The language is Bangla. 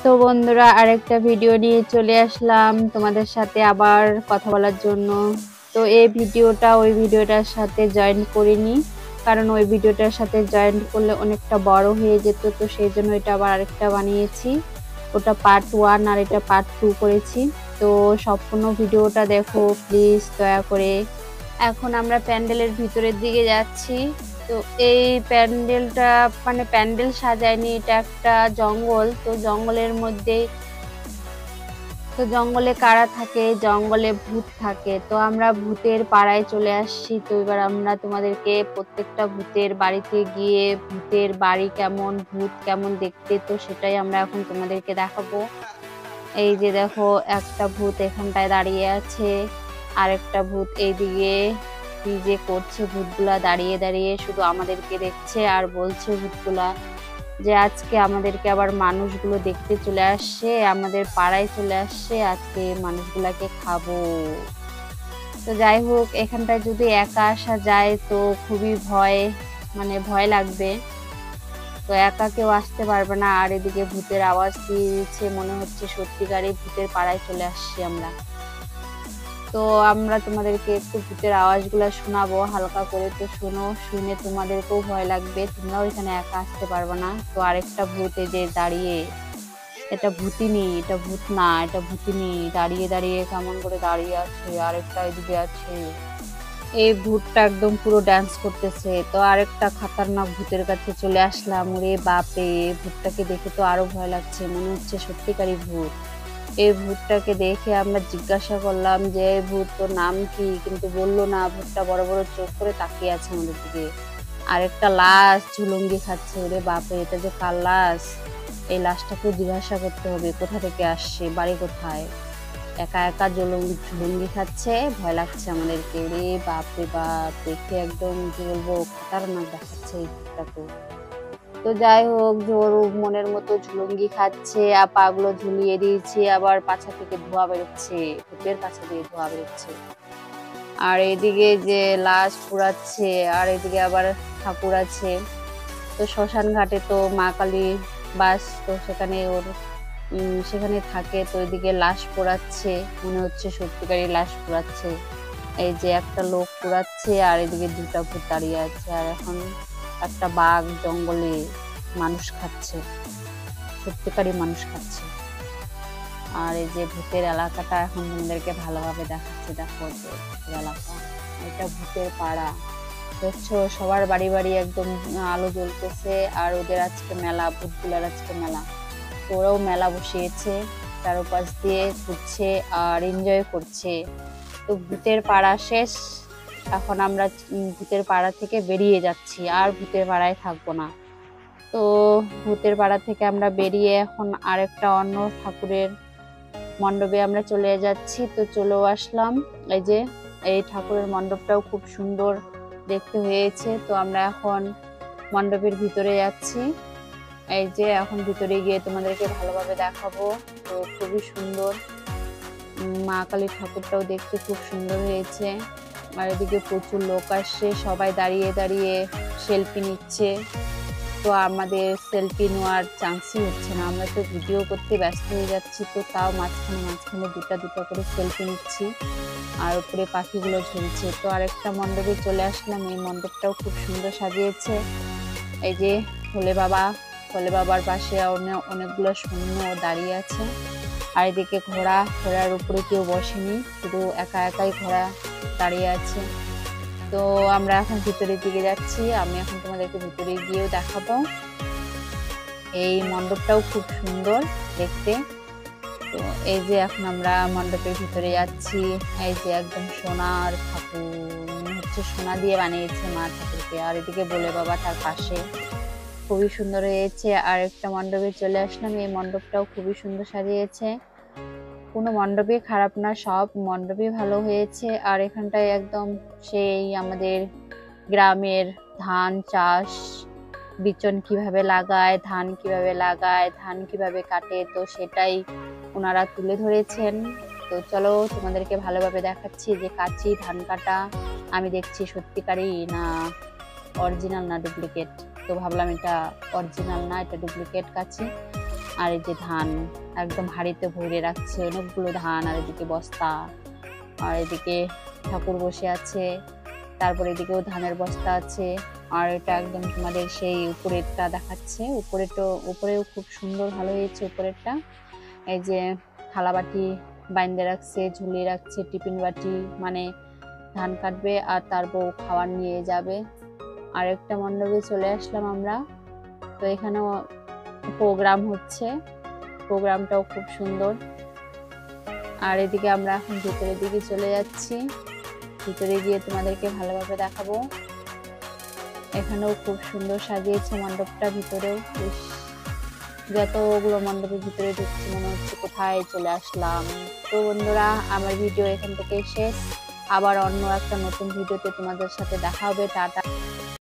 তো বন্ধুরা, আরেকটা ভিডিও নিয়ে চলে আসলাম তোমাদের সাথে আবার কথা বলার জন্য। তো এই ভিডিওটা ওই ভিডিওটার সাথে জয়েন করিনি, কারণ ওই ভিডিওটার সাথে জয়েন করলে অনেকটা বড় হয়ে যেত। তো সেই জন্য এটা আবার আরেকটা বানিয়েছি। ওটা পার্ট 1 আর এটা পার্ট 2 করেছি। তো সম্পূর্ণ ভিডিওটা দেখো প্লিজ দয়া করে। এখন আমরা প্যান্ডেলের ভিতরের দিকে যাচ্ছি। তো এই প্যান্ডেলটা মানে প্যান্ডেল সাজায়নি, এটা একটা জঙ্গল। তো জঙ্গলের মধ্যে, তো জঙ্গলে কারা থাকে, জঙ্গলে ভূত থাকে। তো আমরা ভূতের পাড়ায় চলে আসছি। তো এবার আমরা তোমাদেরকে প্রত্যেকটা ভূতের বাড়িতে গিয়ে ভূতের বাড়ি কেমন, ভূত কেমন দেখতে, তো সেটাই আমরা এখন তোমাদেরকে দেখাবো। এই যে দেখো, একটা ভূত এখানটায় দাঁড়িয়ে আছে, আরেকটা ভূত এইদিকে কি যে করছে। ভূতগুলা দাঁড়িয়ে দাঁড়িয়ে শুধু আমাদেরকে দেখছে আর বলছে ভূতগুলা যে আজকে আমাদেরকে আবার মানুষগুলো দেখতে চলে আসছে, আমাদের পাড়ায় চলে আসছে, আজকে মানুষগুলাকে খাবো। তো যাই হোক, এখানটায় যদি একা আসা যায় তো খুবই ভয় লাগবে। তো একা কেউ আসতে পারবে না। আর এদিকে ভূতের আওয়াজ দিয়ে দিচ্ছে, মনে হচ্ছে সত্যিকারই ভূতের পাড়ায় চলে আসছি আমরা। তো আমরা তোমাদেরকে একটু ভূতের আওয়াজগুলো শোনাবো হালকা করে। তো শোনো, শুনে তোমাদেরকেও ভয় লাগবে, তোমরাও এখানে একা আসতে পারবে না। তো আরেকটা ভূত এই যে দাঁড়িয়ে, এটা ভূতিনি, এটা ভূত না, এটা ভূতিনি, দাঁড়িয়ে দাঁড়িয়ে কেমন করে দাঁড়িয়ে আছে। আরেকটা এদিকে আছে, এই ভূতটা একদম পুরো ডান্স করতেছে। তো আরেকটা খাতারনাক ভূতের কাছে চলে আসলাম। ওরে বাপরে, ভূতটাকে দেখে তো আরো ভয় লাগছে, মনে হচ্ছে সত্যিকারই ভূত। এই ভূতটাকে দেখে আমরা জিজ্ঞাসা করলাম যে ভূত তোর নাম কি, কিন্তু বললো না। ভূতটা বড় বড় চোখ করে তাকিয়ে আছে আমাদের দিকে। আরেকটা লাশ ঝুলঙ্গি খাচ্ছে। ওরে বাপরে, এটা যে কার লাশ? এই লাশটাকে জিজ্ঞাসা করতে হবে কোথা থেকে আসছে, বাড়ি কোথায়। একা একা ঝুলঙ্গি খাচ্ছে, ভয় লাগছে আমাদেরকে। রে বাপ রে বাপ, দেখে একদম কি বলবো, খতরনাক দেখাচ্ছে এই ভূতটাকে। তো যাই হোক, ওর মনের মতো ঝুলঙ্গি খাচ্ছে আর পা গুলো ঝুলিয়ে দিয়েছে, আবার পাছা থেকে ধোঁয়া বেরোচ্ছে, ভূতের পাছা দিয়ে ধোঁয়া বেরোচ্ছে। আর এদিকে যে লাশ পুড়াচ্ছে, আর এদিকে আবার ঠাকুর আছে। তো শ্মশান ঘাটে তো মা কালী বাস, তো সেখানে ওর সেখানে থাকে। তো এদিকে লাশ পোড়াচ্ছে, মনে হচ্ছে সত্যিকারই লাশ পোড়াচ্ছে। এই যে একটা লোক পোড়াচ্ছে, আর এদিকে দুটা ভূত দাঁড়িয়ে আছে। আর এখন একটা বাঘ জঙ্গলে মানুষ খাচ্ছে, সত্যিকারই মানুষ খাচ্ছে। আর এই যে ভূতের এলাকাটা এখন তোমাদেরকে ভালোভাবে দেখাচ্ছে। দেখো যে ভূতের এলাকা, এটা ভূতের পাড়া। দেখছো সবার বাড়ি বাড়ি একদম আলো জ্বলতেছে। আর ওদের আজকে মেলা, ভূতগুলার আজকে মেলা। ওরাও মেলা বসিয়েছে, চারপাশ দিয়ে ঘুরছে আর এনজয় করছে। তো ভূতের পাড়া শেষ, এখন আমরা ভূতের পাড়া থেকে বেরিয়ে যাচ্ছি, আর ভূতের পাড়ায় থাকবো না। তো ভূতের পাড়া থেকে আমরা বেরিয়ে এখন আরেকটা অন্য ঠাকুরের মণ্ডপে আমরা চলে যাচ্ছি। তো চলেও আসলাম। এই যে এই ঠাকুরের মণ্ডপটাও খুব সুন্দর দেখতে হয়েছে। তো আমরা এখন মণ্ডপের ভিতরে যাচ্ছি। এই যে এখন ভিতরে গিয়ে তোমাদেরকে ভালোভাবে দেখাবো। তো খুবই সুন্দর, মা কালীর ঠাকুরটাও দেখতে খুব সুন্দর হয়েছে। আর এদিকে প্রচুর লোক আসছে, সবাই দাঁড়িয়ে দাঁড়িয়ে সেলফি নিচ্ছে। তো আমাদের সেলফি নেওয়ার চান্সই হচ্ছে না, আমরা তো ভিডিও করতে ব্যস্ত হয়ে যাচ্ছি। তো তাও মাঝখানে মাঝখানে দুটা দুটা করে সেলফি নিচ্ছি। আর উপরে পাখিগুলো ঝুলছে। তো আরেকটা মণ্ডপে চলে আসলাম, এই মণ্ডপটাও খুব সুন্দর সাজিয়েছে। এই যে ভোলে বাবা, ভোলে বাবার পাশে অনেকগুলো সৈন্য দাঁড়িয়ে আছে। আর এদিকে ঘোড়ার উপরে কেউ বসেনি, শুধু একা একাই ঘোড়া দাঁড়িয়ে আছে। তো আমরা এখন ভিতরের দিকে যাচ্ছি, আমি এখন তোমাদেরকে ভিতরে গিয়েও দেখাবো। এই মণ্ডপটাও খুব সুন্দর দেখতে। তো এই যে এখন আমরা মণ্ডপের ভিতরে যাচ্ছি। এই যে একদম সোনার ঠাকুর, মনে হচ্ছে সোনা দিয়ে বানিয়েছে মা ঠাকুরকে। আর এদিকে ভোলে বাবা তার পাশে, খুবই সুন্দর হয়েছে। আর একটা মণ্ডপে চলে আসলাম, এই মণ্ডপটাও খুবই সুন্দর সাজিয়েছে। কোনো মণ্ডপই খারাপ না, সব মণ্ডপই ভালো হয়েছে। আর এখানটায় একদম সেই আমাদের গ্রামের ধান চাষ, বিচন কিভাবে লাগায়, ধান কিভাবে কাটে, তো সেটাই ওনারা তুলে ধরেছেন। তো চলো তোমাদেরকে ভালোভাবে দেখাচ্ছি যে কাঁচি ধান কাটা। আমি দেখছি সত্যিকারই না অরিজিনাল না ডুপ্লিকেট। তো ভাবলাম এটা অরিজিনাল না, এটা ডুপ্লিকেট কাঁচি। আর এই যে ধান একদম হাঁড়িতে ভরে রাখছে, অনেকগুলো ধান। আর এদিকে বস্তা, আর এদিকে ঠাকুর বসে আছে, তারপর এদিকেও ধানের বস্তা আছে। আর এটা একদম তোমাদের সেই উপরেরটা দেখাচ্ছে, উপরেও খুব সুন্দর ভালো হয়েছে উপরেরটা। এই যে থালা বাটি বাইন্দে রাখছে, ঝুলিয়ে রাখছে, টিফিন বাটি, মানে ধান কাটবে আর তার বউ খাবার নিয়ে যাবে। আর একটা মণ্ডপে চলে আসলাম আমরা। তো এখানেও প্রোগ্রাম হচ্ছে, প্রোগ্রামটাও খুব সুন্দর। আর এদিকে আমরা এখন ভিতরের দিকে চলে যাচ্ছি, ভিতরে গিয়ে তোমাদেরকে ভালোভাবে দেখাবো। এখানেও খুব সুন্দর সাজিয়েছে মণ্ডপটা, ভিতরেও বেশ। যতগুলো মণ্ডপের ভিতরে ঢুকছি মনে হচ্ছে কোথায় চলে আসলাম। তো বন্ধুরা, আমার ভিডিও এখান থেকে শেষ। আবার অন্য একটা নতুন ভিডিওতে তোমাদের সাথে দেখা হবে। টাটা।